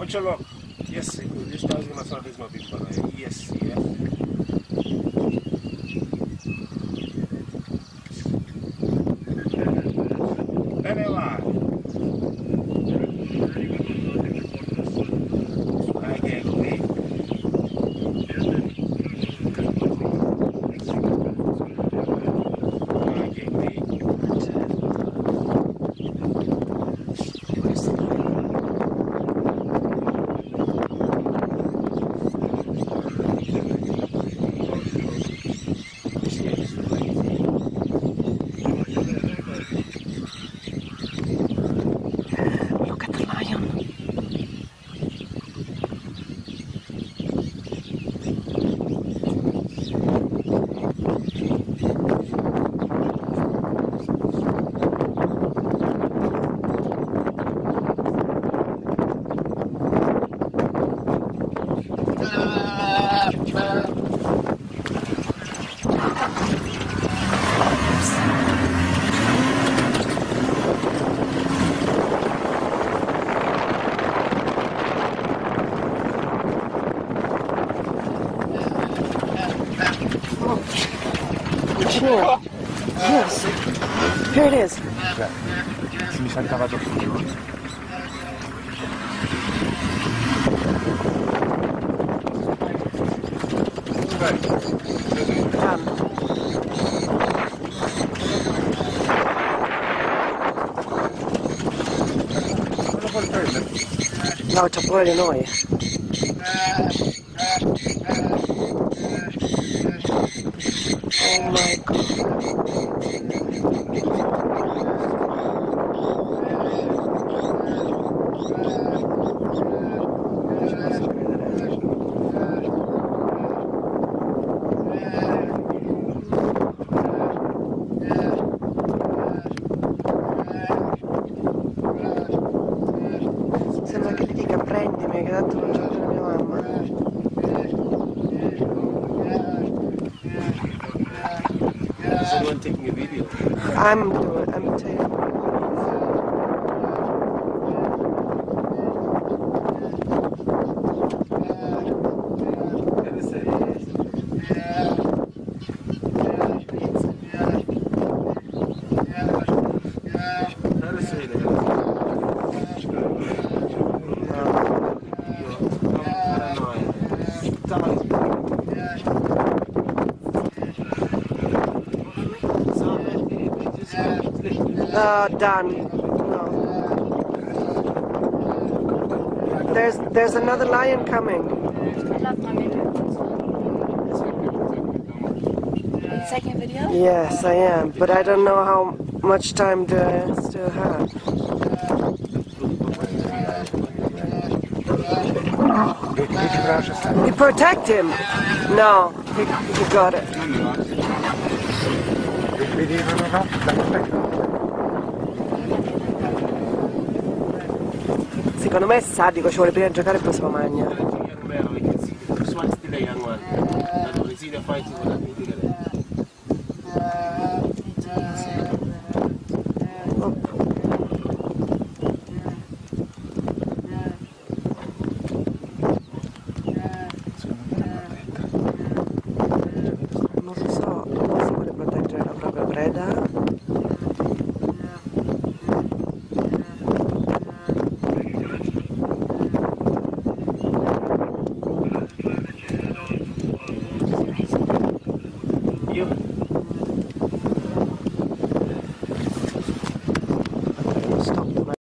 Facciamo yes, io sto in una sola desima piccola, yes, yes. Bene va. Anche qui. Anche qui. Look at the lion. Here. Yes. Here it is. Mi sa cavato fuori. No, c'ha paura di noi. Oh my God. Sembra che ti dica prendimi, che tanto non c'è più la mia mamma. Is anyone taking a video? I'm taking. Done. No. There's another lion coming. Taking a video? Yes, I am, but I don't know how much time do I still have. You protect him? No, he got it. Secondo me è sadico, ci vuole prima giocare e poi se lo mangia. Non lo so, forse vuole proteggere la propria preda. Io